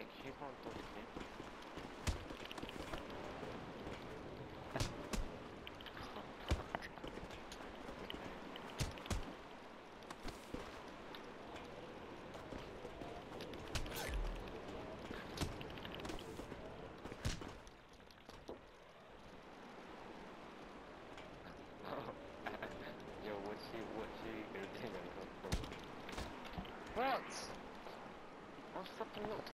keep on talking. Yo, what she gonna do? What? I'm fucking not